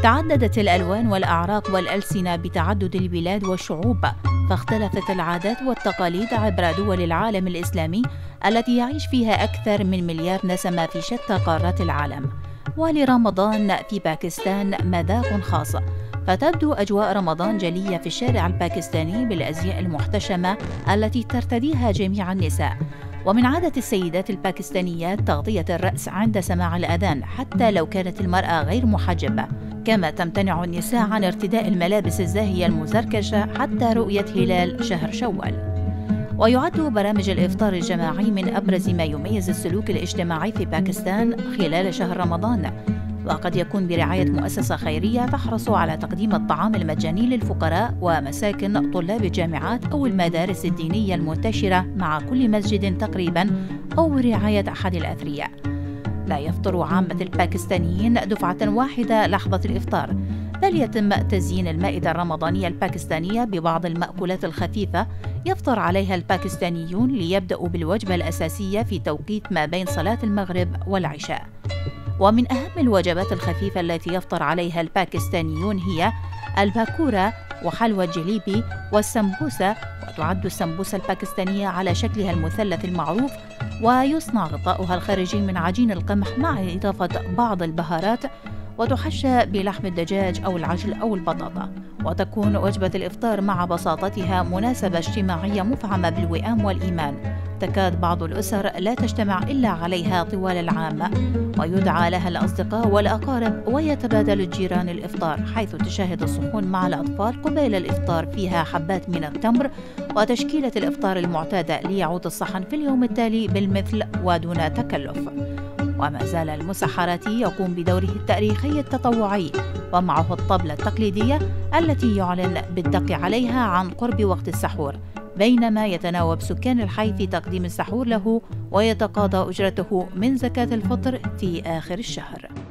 تعددت الألوان والأعراق والألسنة بتعدد البلاد والشعوب، فاختلفت العادات والتقاليد عبر دول العالم الإسلامي التي يعيش فيها أكثر من مليار نسمة في شتى قارات العالم. ولرمضان في باكستان مذاق خاص، فتبدو أجواء رمضان جلية في الشارع الباكستاني بالأزياء المحتشمة التي ترتديها جميع النساء. ومن عادة السيدات الباكستانيات تغطية الرأس عند سماع الأذان حتى لو كانت المرأة غير محجبة، كما تمتنع النساء عن ارتداء الملابس الزاهية المزركشة حتى رؤية هلال شهر شوال. ويعد برامج الإفطار الجماعي من أبرز ما يميز السلوك الاجتماعي في باكستان خلال شهر رمضان، وقد يكون برعاية مؤسسة خيرية تحرص على تقديم الطعام المجاني للفقراء ومساكن طلاب الجامعات أو المدارس الدينية المنتشرة مع كل مسجد تقريبا، أو برعاية أحد الأثرياء. لا يفطر عامة الباكستانيين دفعة واحدة لحظة الإفطار، بل يتم تزيين المائدة الرمضانية الباكستانية ببعض المأكولات الخفيفة يفطر عليها الباكستانيون ليبدأوا بالوجبة الأساسية في توقيت ما بين صلاة المغرب والعشاء. ومن أهم الوجبات الخفيفة التي يفطر عليها الباكستانيون هي الباكورة وحلوى الجليبي والسمبوسة، وتعد السمبوسة الباكستانية على شكلها المثلث المعروف، ويصنع غطاؤها الخارجي من عجين القمح مع إضافة بعض البهارات، وتحشى بلحم الدجاج أو العجل أو البطاطا. وتكون وجبة الإفطار مع بساطتها مناسبة اجتماعية مفعمة بالوئام والإيمان، تكاد بعض الأسر لا تجتمع إلا عليها طوال العام، ويدعى لها الأصدقاء والأقارب ويتبادل الجيران الإفطار، حيث تشاهد الصحون مع الأطفال قبيل الإفطار فيها حبات من التمر وتشكيلة الإفطار المعتادة ليعود الصحن في اليوم التالي بالمثل ودون تكلف. وما زال المسحراتي يقوم بدوره التاريخي التطوعي، ومعه الطبلة التقليدية التي يعلن بالدق عليها عن قرب وقت السحور، بينما يتناوب سكان الحي في تقديم السحور له ويتقاضى أجرته من زكاة الفطر في آخر الشهر.